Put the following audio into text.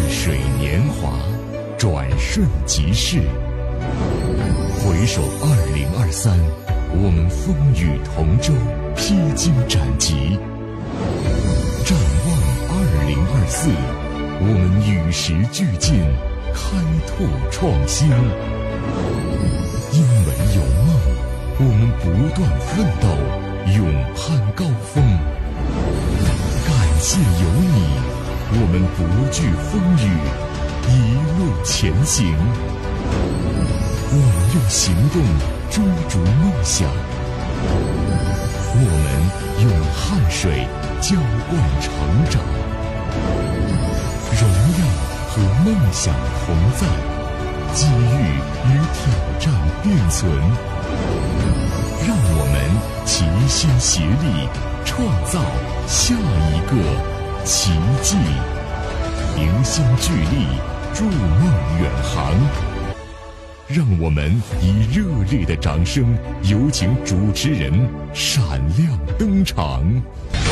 水年华，转瞬即逝。回首2023，我们风雨同舟，披荆斩棘。展望2024，我们与时俱进，开拓创新。因为有梦，我们不断奋斗，勇攀高峰。感谢有你，我们不惧风雨，一路前行。我们用行动追逐梦想，我们用汗水浇灌成长。荣耀和梦想同在，机遇与挑战并存。让我们齐心协力，创造下一个奇迹。凝心聚力，筑梦远航。让我们以热烈的掌声，有请主持人闪亮登场。